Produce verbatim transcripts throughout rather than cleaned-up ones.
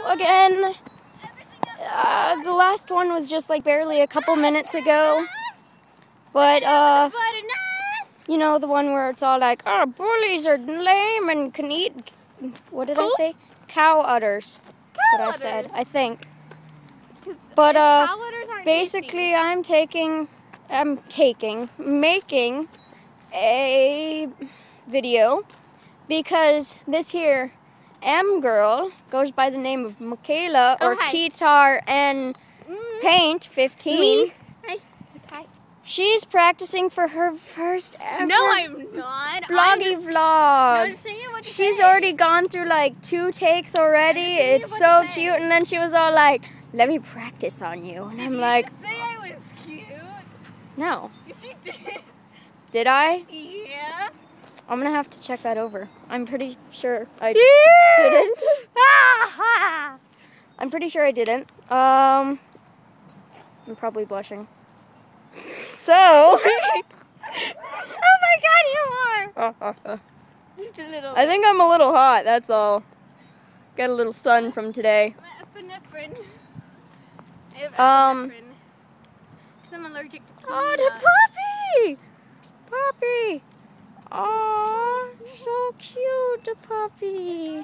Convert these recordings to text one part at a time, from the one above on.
again. Uh, the last one was just like barely a couple minutes ago. But, uh, you know, the one where it's all like, oh, bullies are lame and can eat, what did I say? Cow udders. That's what I said, I think. But, uh, basically I'm taking, I'm taking, making a video because this here M girl goes by the name of Michaela or oh, Guitar and mm. Paint fifteen. Me? Hi. Hi. She's practicing for her first ever No, I'm not. vloggy I'm just, vlog. No, I'm just saying what to She's say. already gone through like two takes already. It's so cute. And then she was all like, let me practice on you. And did I'm you like, just say I was cute? No. Yes, you did. Did I? Yeah. I'm gonna have to check that over. I'm pretty sure I yeah. didn't. I'm pretty sure I didn't. Um, I'm probably blushing. So. Oh my God, you are. Just a little. I think I'm a little hot. That's all. Got a little sun from today. Epinephrine. I have epinephrine. Um. Because I'm allergic to peanut. Oh, the puppy! Puppy! Oh, so cute, the puppy.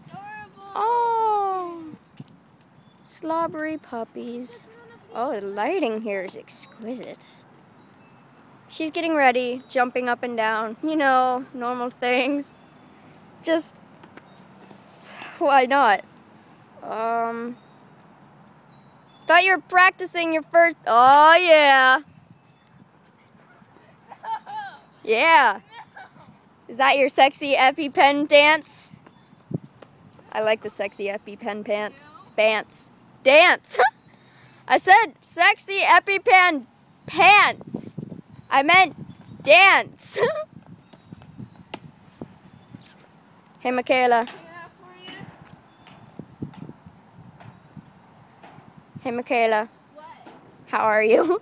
Oh, slobbery puppies. Oh, the lighting here is exquisite. She's getting ready, jumping up and down. You know, normal things. Just, why not? Um, thought you were practicing your first, oh yeah. Yeah. Is that your sexy epi-pen dance? I like the sexy epi-pen pants. Pants. Dance. I said sexy epi-pen pants. I meant dance. Hey, Michaela. Hey, Michaela. What? How are you?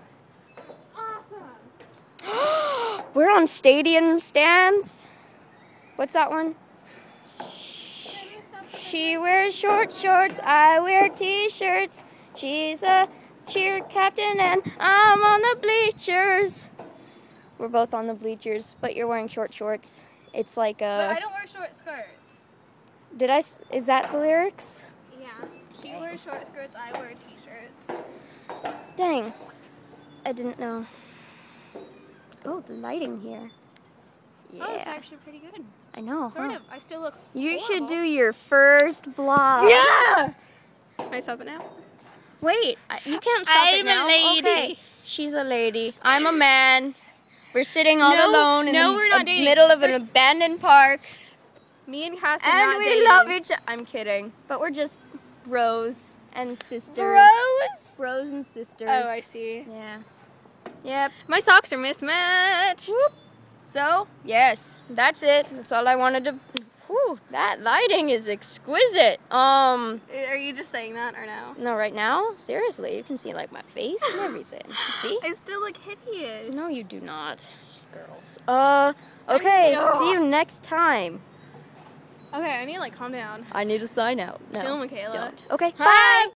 We're on stadium stands. What's that one? She wears short shorts, I wear t-shirts. She's a cheer captain and I'm on the bleachers. We're both on the bleachers, but you're wearing short shorts. It's like a... But I don't wear short skirts. Did I... Is that the lyrics? Yeah. She Dang. wears short skirts, I wear t-shirts. Dang. I didn't know. Oh, the lighting here. Yeah. Oh, it's actually pretty good. I know. Sort huh? of. I still look You horrible. should do your first vlog. Yeah! Can I stop it now? Wait, you can't stop I'm it now. a lady. Okay. She's a lady. I'm a man. We're sitting all no, alone in no, the we're not dating. middle of First, an abandoned park. Me and Cass are And not we dating. love each other. I'm kidding. But we're just bros and sisters. Bros? Bros and sisters. Oh, I see. Yeah. Yep. My socks are mismatched. Whoop. So, yes, that's it. That's all I wanted to... Whew, that lighting is exquisite. Um... Are you just saying that or no? No, right now? Seriously, you can see, like, my face and everything. See? I still look hideous. No, you do not, girls. Uh, okay, see you next time. Okay, I need to, like, calm down. I need to sign out. No, Chill, Michaela. don't. Okay, Hi. bye!